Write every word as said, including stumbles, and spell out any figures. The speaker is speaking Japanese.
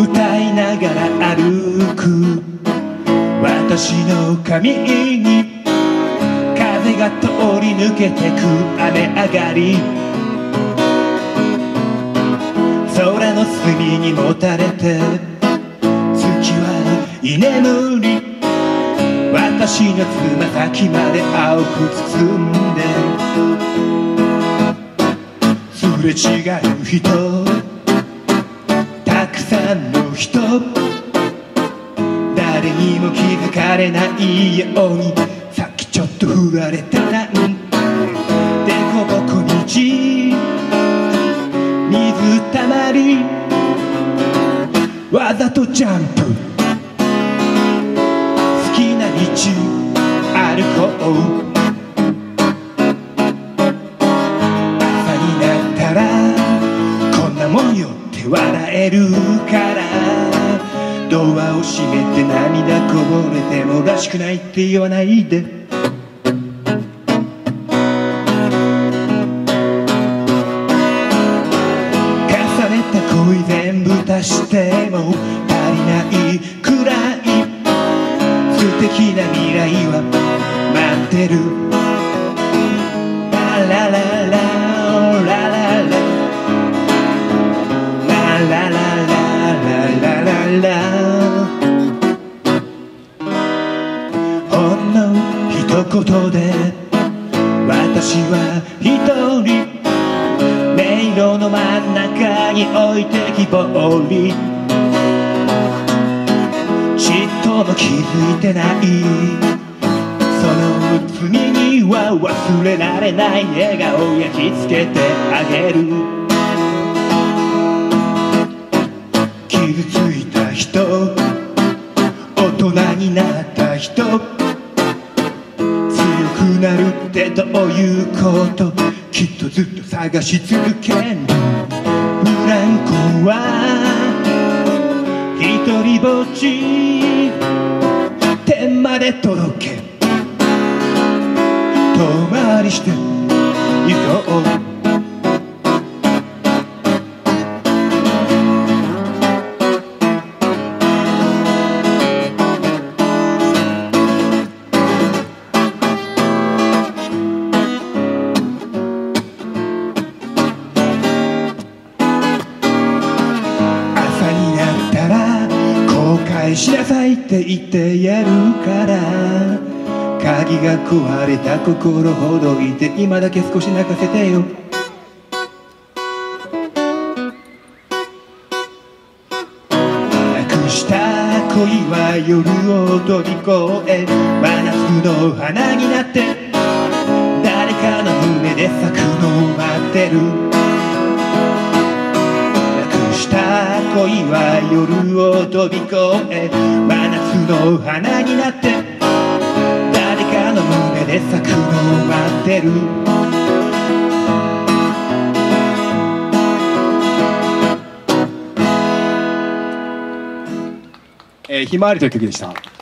歌いながら歩く私の髪に風が通り抜けてく雨上がり、空の隅にもたれて月は居眠り、私のつま先まで青く包んですれ違う人、たくさんの人、誰にも気づかれないようにさっきちょっと振られたなんてこぼこ道、水たまりわざとジャンプ、好きな道歩こう、朝になったらこんなもんよって笑えるから、ドアを閉めて涙こぼれてもらしくないって言わないで、重ねた恋全部足しても足りないくらい素敵な未来は待ってる。ララララララララララララララ、ほんの一言で私は一人迷路の真ん中に置いてきぼり、ちっとも気づいてない、その罪には忘れられない笑顔焼き付けてあげる。傷ついた人、大人になった人、強くなるってどういうこと、きっとずっと探し続ける。ブランコは一人ぼっち、天まで届け遠回りして行こう。しなさいって言ってやるから、鍵が壊れた心ほどいて今だけ少し泣かせてよ。なくした恋は夜を飛び越え真夏の花になって誰かの胸で咲くのを待ってる。恋は夜を飛び越え真夏の花になって誰かの胸で咲くのを待ってる。 えー、ひまわりという曲でした。